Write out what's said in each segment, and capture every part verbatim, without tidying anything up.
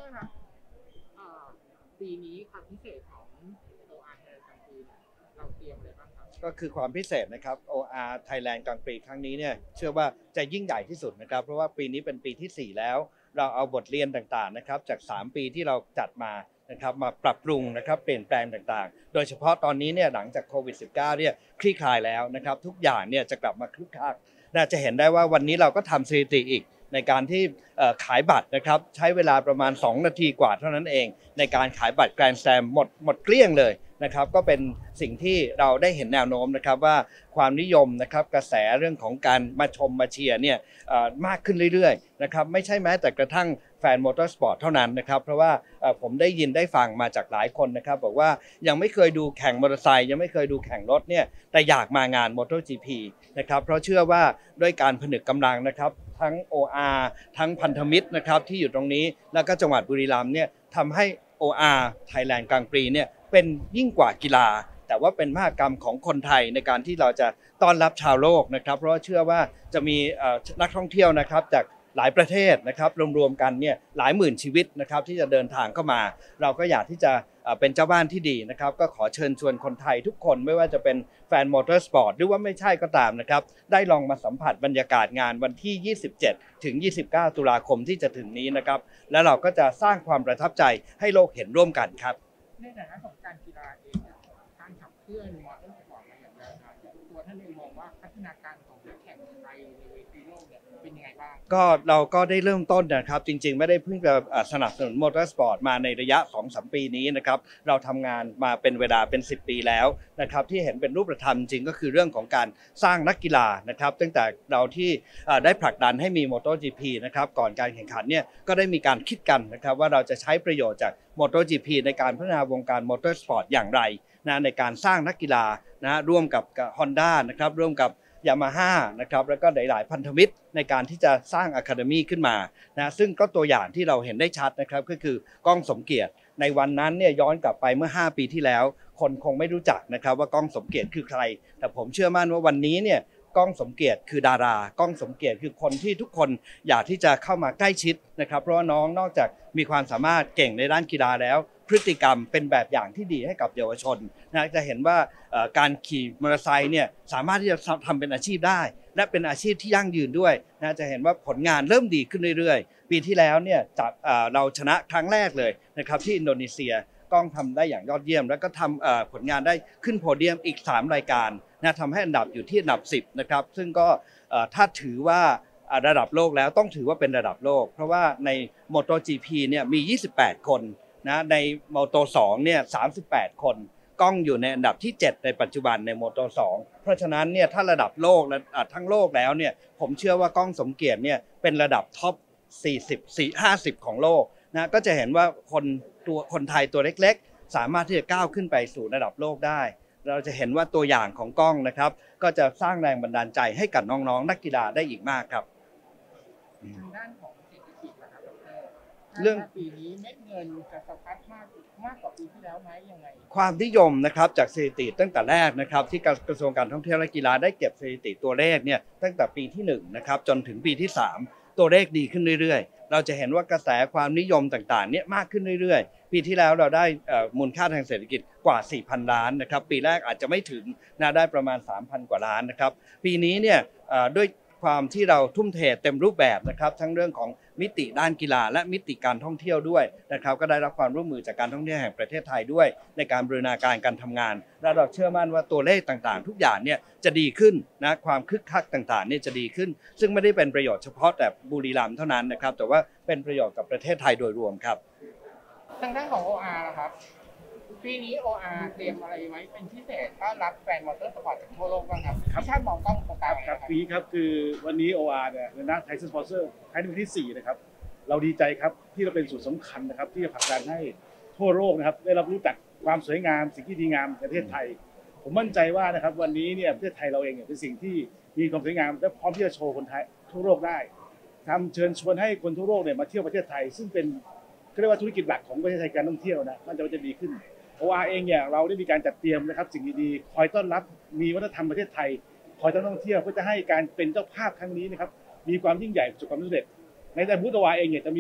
ครับปีนี้ความพิเศษของโออาร์ไทยแลนด์กลางปีเราเตรียมอะไรบ้างครับก็คือความพิเศษนะครับ โอ อาร์ Thailand กลางปีครั้งนี้เนี่ยเชื่อว่าจะยิ่งใหญ่ที่สุดนะครับเพราะว่าปีนี้เป็นปีที่สี่แล้วเราเอาบทเรียนต่างๆนะครับจากสามปีที่เราจัดมานะครับมาปรับปรุงนะครับเปลี่ยนแปลงต่างๆโดยเฉพาะตอนนี้เนี่ยหลังจากโควิด สิบเก้า เนี่ยคลี่คลายแล้วนะครับทุกอย่างเนี่ยจะกลับมาคึกคักน่าจะเห็นได้ว่าวันนี้เราก็ทำสถิติอีกในการที่ขายบัตรนะครับใช้เวลาประมาณสองนาทีกว่าเท่านั้นเองในการขายบัตรแกรนด์สแลมหมดหมดเกลี้ยงเลยนะครับก็เป็นสิ่งที่เราได้เห็นแนวโน้มนะครับว่าความนิยมนะครับกระแสเรื่องของการมาชมมาเชียร์เนี่ยมากขึ้นเรื่อยๆนะครับไม่ใช่แม้แต่กระทั่งแฟนมอเตอร์สปอร์ตเท่านั้นนะครับเพราะว่าผมได้ยินได้ฟังมาจากหลายคนนะครับบอกว่ายังไม่เคยดูแข่งมอเตอร์ไซค์ยังไม่เคยดูแข่งรถเนี่ยแต่อยากมางาน MotoGP นะครับเพราะเชื่อว่าด้วยการผนึกกำลังนะครับทั้ง โอ อาร์ ทั้งพันธมิตรนะครับที่อยู่ตรงนี้แล้วก็จังหวัดบุรีรัมย์เนี่ยทำให้ โอ อาร์ Thailand กลางปีเนี่ยเป็นยิ่งกว่ากีฬาแต่ว่าเป็นมหกรรมของคนไทยในการที่เราจะต้อนรับชาวโลกนะครับเพราะเชื่อว่าจะมีนักท่องเที่ยวนะครับจากหลายประเทศนะครับรวมๆกันเนี่ยหลายหมื่นชีวิตนะครับที่จะเดินทางเข้ามาเราก็อยากที่จะเป็นเจ้าบ้านที่ดีนะครับก็ขอเชิญชวนคนไทยทุกคนไม่ว่าจะเป็นแฟนมอเตอร์สปอร์ตหรือว่าไม่ใช่ก็ตามนะครับได้ลองมาสัมผัสบรรยากาศงานวันที่ยี่สิบเจ็ดถึงยี่สิบเก้าตุลาคมที่จะถึงนี้นะครับแล้วเราก็จะสร้างความประทับใจให้โลกเห็นร่วมกันครับในฐานะของการกีฬาเองการขับเคลื่อนมอเตอร์สปอร์ตมาอย่างยาวนานตัวท่านเองมองว่าพัฒนาการของนักแข่งไทยในเวทีโลกเนี่ยเป็นยังไงบ้างก็เราก็ได้เริ่มต้นนะครับจริงๆไม่ได้เพิ่งจะสนับสนุนมอเตอร์สปอร์ตมาในระยะ สองถึงสาม ปีนี้นะครับเราทำงานมาเป็นเวลาเป็นสิบปีแล้วนะครับที่เห็นเป็นรูปธรรมจริงก็คือเรื่องของการสร้างนักกีฬานะครับตั้งแต่เราที่ได้ผลักดันให้มี MotoGP นะครับก่อนการแข่งขันเนี่ยก็ได้มีการคิดกันนะครับว่าเราจะใช้ประโยชน์จาก MotoGP ในการพัฒนาวงการมอเตอร์สปอร์ตอย่างไรนะในการสร้างนักกีฬานะร่วมกับ Honda นะครับร่วมกับยามาฮ่านะครับแล้วก็หลายๆพันธมิตรในการที่จะสร้างอะคาเดมี่ขึ้นมานะซึ่งก็ตัวอย่างที่เราเห็นได้ชัดนะครับก็คือก้องสมเกียรติในวันนั้นเนี่ยย้อนกลับไปเมื่อห้าปีที่แล้วคนคงไม่รู้จักนะครับว่าก้องสมเกียรติคือใครแต่ผมเชื่อมั่นว่าวันนี้เนี่ยก้องสมเกียรติคือดาราก้องสมเกียรติคือคนที่ทุกคนอยากที่จะเข้ามาใกล้ชิดนะครับเพราะว่าน้องนอกจากมีความสามารถเก่งในด้านกีฬาแล้วพฤติกรรมเป็นแบบอย่างที่ดีให้กับเยาวชนนะจะเห็นว่าการขี่มอเตอร์ไซค์เนี่ยสามารถที่จะทำเป็นอาชีพได้และเป็นอาชีพที่ยั่งยืนด้วยนะจะเห็นว่าผลงานเริ่มดีขึ้นเรื่อยๆปีที่แล้วเนี่ยเราชนะครั้งแรกเลยนะครับที่อินโดนีเซียก้องทำได้อย่างยอดเยี่ยมแล้วก็ทำผลงานได้ขึ้นโพเดียมอีกสามรายการนะทำให้อันดับอยู่ที่อันดับสิบนะครับซึ่งก็ถ้าถือว่าระดับโลกแล้วต้องถือว่าเป็นระดับโลกเพราะว่าใน MotoGP เนี่ยมียี่สิบแปดคนนะในโมโตสองเนี่ยสามสิบแปดคนก้องอยู่ในอันดับที่เจ็ดในปัจจุบันในโมโตสองเพราะฉะนั้นเนี่ยถ้าระดับโลกและทั้งโลกแล้วเนี่ยผมเชื่อว่าก้องสมเกียรติเนี่ยเป็นระดับท็อปสี่สิบ ห้าสิบของโลกนะก็จะเห็นว่าคนตัวคนไทยตัวเล็กๆสามารถที่จะก้าวขึ้นไปสู่ระดับโลกได้เราจะเห็นว่าตัวอย่างของก้องนะครับก็จะสร้างแรงบันดาลใจให้กับน้องๆนักกีฬาได้อีกมากครับทางด้านของเศรษฐกิจนะครับดร. เรื่องปีนี้เม็ดเงินจะสะพัดมากมากกว่าปีที่แล้วไหมยังไงความนิยมนะครับจากสถิติตั้งแต่แรกนะครับที่กระทรวงการท่องเที่ยวและกีฬาได้เก็บสถิติตัวเลขเนี่ยตั้งแต่ปีที่หนึ่งนะครับจนถึงปีที่สามตัวเลขดีขึ้นเรื่อยๆเราจะเห็นว่ากระแสความนิยมต่างๆเนี่ยมากขึ้นเรื่อยๆปีที่แล้วเราได้มูลค่าทางเศรษฐกิจกว่า สี่พัน ล้านนะครับปีแรกอาจจะไม่ถึงนะได้ประมาณ สามพัน กว่าล้านนะครับปีนี้เนี่ยด้วยความที่เราทุ่มเทเต็มรูปแบบนะครับทั้งเรื่องของมิติด้านกีฬาและมิติการท่องเที่ยวด้วยนะครับก็ได้รับความร่วมมือจากการท่องเที่ยวแห่งประเทศไทยด้วยในการบูรณาการการทำงานและเราเชื่อมั่นว่าตัวเลขต่างๆทุกอย่างเนี่ยจะดีขึ้นนะความคึกคักต่างๆเนี่ยจะดีขึ้นซึ่งไม่ได้เป็นประโยชน์เฉพาะแต่บุรีรัมย์เท่านั้นนะครับแต่ว่าเป็นประโยชน์กับประเทศไทยโดยรวมครับทางด้านของ โอ อาร์ นะครับปีนี้ โอ อาร์ เตรียมอะไรไว้เป็นพิเศษต้อนรับแฟนมอเตอร์สปอร์ตจากทั่วโลกบ้างครับพี่ชาติมองกล้องโฟกัสครับปีครับคือวันนี้ โอ อาร์ เนี่ยในหน้าไทยสปอนเซอร์ครั้งที่สี่นะครับเราดีใจครับที่เราเป็นส่วนสำคัญนะครับที่จะผลักดันให้ทั่วโลกนะครับได้รับรู้จักความสวยงามสิ่งที่ดีงามในประเทศไทยผมมั่นใจว่านะครับวันนี้เนี่ยประเทศไทยเราเองเนี่ยเป็นสิ่งที่มีความสวยงามและพร้อมที่จะโชว์คนไทยทั่วโลกได้ทำเชิญชวนให้คนทั่วโลกเนี่ยมาเที่ยวประเทศไทยซึ่งเป็นเรียกว่าธุรกิจหลักของประเทศไทยการท่องเที่ยวนะมันจะจะดีขึ้นโอ อาร์ เองเนี่ยเราได้มีการจัดเตรียมนะครับสิ่งดีๆคอยต้อนรับมีวัฒนธรรมประเทศไทยคอยต้อนรับท่องเที่ยวเพื่อจะให้การเป็นเจ้าภาพครั้งนี้นะครับมีความยิ่งใหญ่ประสบความสำเร็จในแต่บูธ โอ อาร์ เองเนี่ยจะมี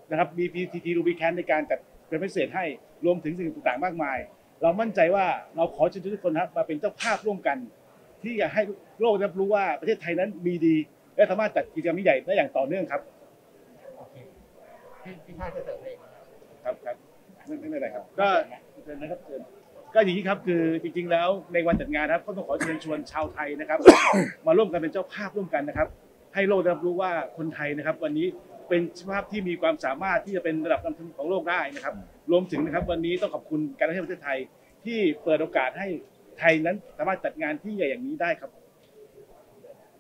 นะครับมี พี ที ที Rubicon ในการจัดเป็นพิเศษให้รวมถึงสิ่งต่างๆมากมายเรามั่นใจว่าเราขอเชิญทุกคนครับมาเป็นเจ้าภาพร่วมกันที่อยากให้โลกรับรู้ว่าประเทศไทยนั้นมีดีและสามารถจัดกิจกรรมใหญ่ได้อย่างต่อเนื่องครับโอเคพี่พี่ชาติจะเสริมอะไรอีกไหมครับครับครับไม่ไม่เป็นไรครับก็เชิญนะครับเชิญก็อย่างนี้ครับคือจริงๆแล้วในวันจัดงานครับก็ต้องขอเชิญชวนชาวไทยนะครับ มาร่วมกันเป็นเจ้าภาพร่วมกันนะครับให้โลกรับรู้ว่าคนไทยนะครับวันนี้เป็นเจ้าภาพที่มีความสามารถที่จะเป็นระดับนำทุนของโลกได้นะครับรวมถึงนะครับวันนี้ต้องขอบคุณการท่องเที่ยวประเทศไทยที่เปิดโอกาสให้ไทยนั้นสามารถจัดงานที่ใหญ่อย่างนี้ได้ครับ